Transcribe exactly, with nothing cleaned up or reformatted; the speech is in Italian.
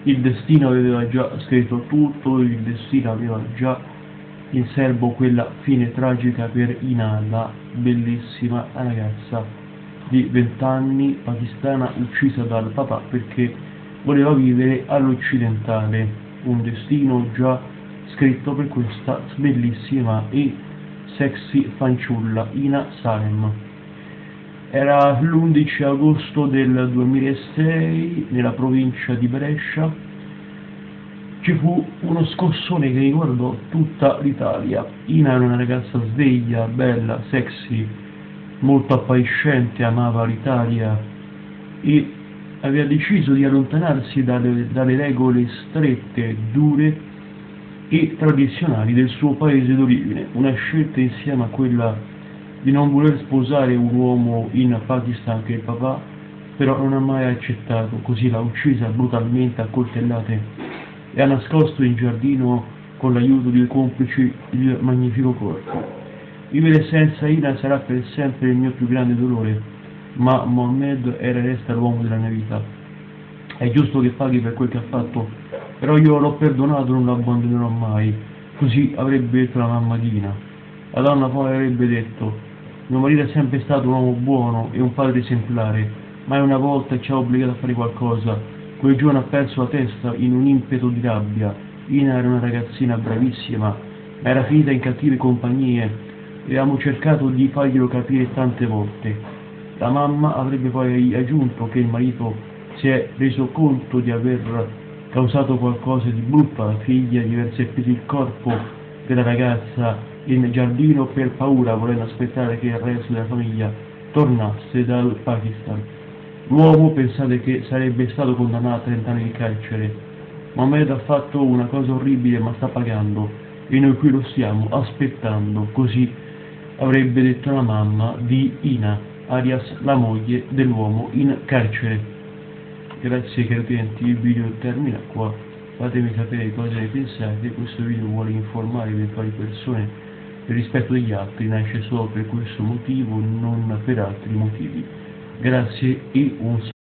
il destino aveva già scritto tutto, il destino aveva già in serbo quella fine tragica per Ina, la bellissima ragazza di venti anni pakistana uccisa dal papà perché voleva vivere all'occidentale, un destino già scritto per questa bellissima e sexy fanciulla Ina Salem. Era l'undici agosto del duemilasei nella provincia di Brescia. Ci fu uno scossone che riguardò tutta l'Italia. Ina era una ragazza sveglia, bella, sexy, molto appariscente, amava l'Italia e aveva deciso di allontanarsi dalle, dalle regole strette, dure e tradizionali del suo paese d'origine, una scelta insieme a quella di non voler sposare un uomo in Pakistan che il papà però non ha mai accettato, così l'ha uccisa brutalmente a coltellate e ha nascosto in giardino con l'aiuto dei complici il magnifico corpo. Vivere senza Ina sarà per sempre il mio più grande dolore, ma Mohammed era e resta l'uomo della mia vita. È giusto che paghi per quel che ha fatto, però io l'ho perdonato e non lo abbandonerò mai, così avrebbe detto la mamma di Ina. La donna poi avrebbe detto: mio marito è sempre stato un uomo buono e un padre esemplare, mai una volta ci ha obbligato a fare qualcosa. Quel giorno ha perso la testa in un impeto di rabbia. Ina era una ragazzina bravissima, ma era finita in cattive compagnie e avevamo cercato di farglielo capire tante volte. La mamma avrebbe poi aggiunto che il marito si è reso conto di aver causato qualcosa di brutto alla figlia, di aver seppellito il corpo della ragazza in giardino per paura, volendo aspettare che il resto della famiglia tornasse dal Pakistan. L'uomo pensate che sarebbe stato condannato a trenta anni di carcere. Mohammed ha fatto una cosa orribile ma sta pagando e noi qui lo stiamo aspettando, così avrebbe detto la mamma di Ina, alias la moglie dell'uomo in carcere. Grazie cari utenti, il video termina qua, fatemi sapere cosa ne pensate. Questo video vuole informare eventuali persone il rispetto degli altri, nasce solo per questo motivo, non per altri motivi. Grazie e un saluto.